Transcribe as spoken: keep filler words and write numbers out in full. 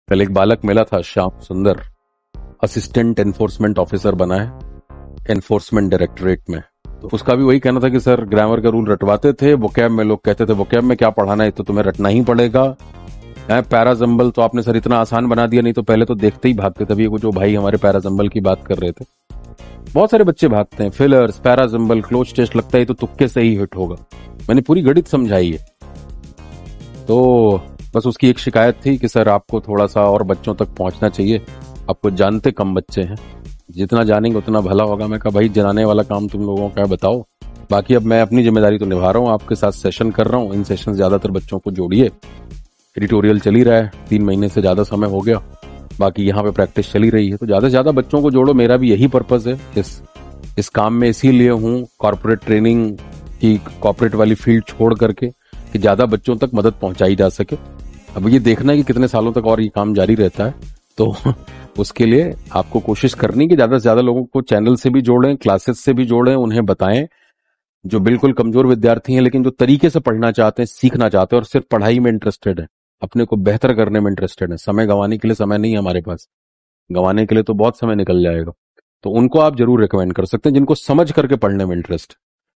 कल एक बालक मिला था, श्याम सुंदर, असिस्टेंट एनफोर्समेंट ऑफिसर बना है एनफोर्समेंट डायरेक्टरेट में। तो उसका भी वही कहना था कि सर ग्रामर का रूल रटवाते थे, वोकैब में लोग कहते थे वोकैब में क्या पढ़ाना है, तो तुम्हें रटना ही पड़ेगा। पैराजम्बल तो आपने सर इतना आसान बना दिया, नहीं तो पहले तो देखते ही भागते थे। वो जो भाई हमारे पैराजम्बल की बात कर रहे थे, बहुत सारे बच्चे भागते हैं। फिलर्स, पैराजम्बल, क्लोज टेस्ट, लगता है तो तुक्के से ही हिट होगा। मैंने पूरी गणित समझाई है। तो बस उसकी एक शिकायत थी कि सर आपको थोड़ा सा और बच्चों तक पहुंचना चाहिए, आपको जानते कम बच्चे हैं, जितना जानेंगे उतना भला होगा। मैं कहा भाई जनाने वाला काम तुम लोगों का है, बताओ। बाकी अब मैं अपनी जिम्मेदारी तो निभा रहा हूँ, आपके साथ सेशन कर रहा हूँ। इन सेशन ज्यादातर बच्चों को जोड़िए। एडिटोरियल चल ही रहा है, तीन महीने से ज्यादा समय हो गया। बाकी यहाँ पे प्रैक्टिस चली रही है, तो ज्यादा से ज्यादा बच्चों को जोड़ो। मेरा भी यही पर्पज है इस इस काम में, इसीलिए हूँ कॉर्पोरेट ट्रेनिंग की, कॉर्पोरेट वाली फील्ड छोड़ करके, कि ज्यादा बच्चों तक मदद पहुंचाई जा सके। अब ये देखना है कि कितने सालों तक और ये काम जारी रहता है। तो उसके लिए आपको कोशिश करनी कि ज्यादा से ज्यादा लोगों को चैनल से भी जोड़ें, क्लासेस से भी जोड़ें, उन्हें बताएं। जो बिल्कुल कमजोर विद्यार्थी हैं लेकिन जो तरीके से पढ़ना चाहते हैं, सीखना चाहते हैं और सिर्फ पढ़ाई में इंटरेस्टेड है, अपने को बेहतर करने में इंटरेस्टेड है, समय गंवाने के लिए समय नहीं है हमारे पास, गंवाने के लिए तो बहुत समय निकल जाएगा, तो उनको आप जरूर रिकमेंड कर सकते हैं जिनको समझ करके पढ़ने में इंटरेस्ट।